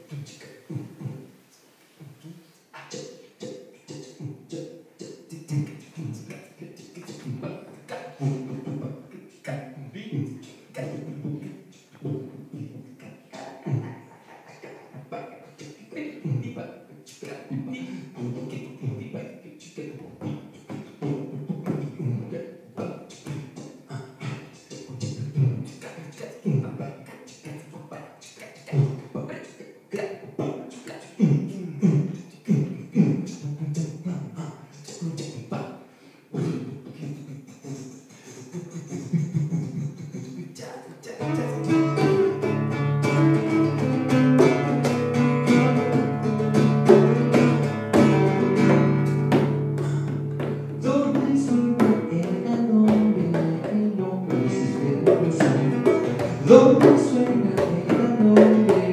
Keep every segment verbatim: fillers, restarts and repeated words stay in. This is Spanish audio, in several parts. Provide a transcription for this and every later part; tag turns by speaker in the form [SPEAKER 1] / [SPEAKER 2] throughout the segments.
[SPEAKER 1] Donde suena el candombe,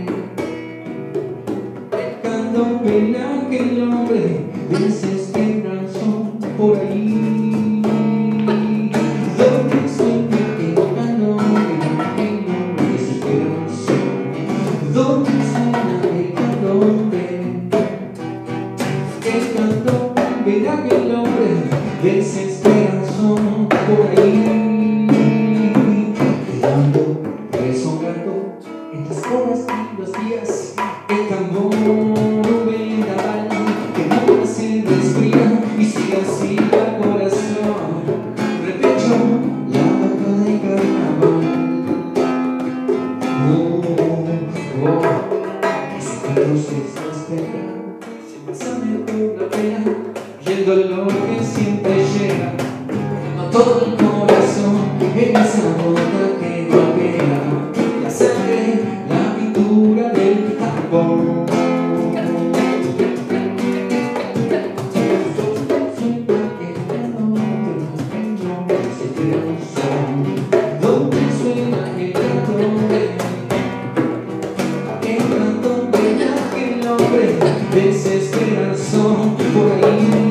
[SPEAKER 1] el candombe, aquel hombre desesperanzón por ahí. Donde suena el candombe, aquel hombre desesperanzón. Donde suena el candombe, el candombe, aquel hombre desesperanzón por ahí. Resonando en las horas y los días, el tambor vendaval que no se desfría y sigue así al corazón. Repecho la vaca de carnaval. Oh, oh, ese carro se espera, se pasa mejor la pena y el dolor que siempre llega. No todo el corazón en esa bota que golpea. La sangre, la pintura del tambor. Donde suena el candombe, el candombe, aquel hombre desesperanzón por ahí.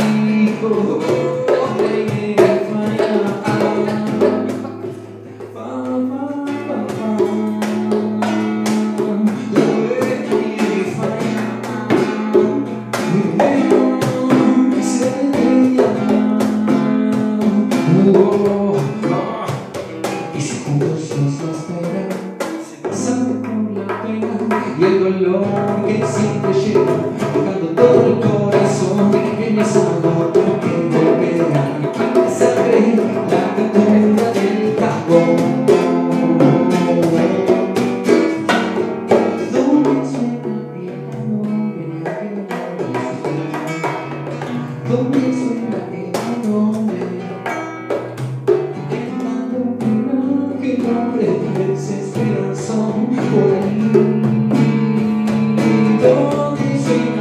[SPEAKER 1] Y si juntos nos esperan, se pasan por la pena y el dolor que siempre llega, tocando todo el corazón en esa nota que golpea. La sangre, la pintura del tambor. Donde suena el candombe, aquel hombre desesperado. Donde suena el candombe, el hombre desesperanzón por ahí. Donde suena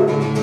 [SPEAKER 1] Thank you.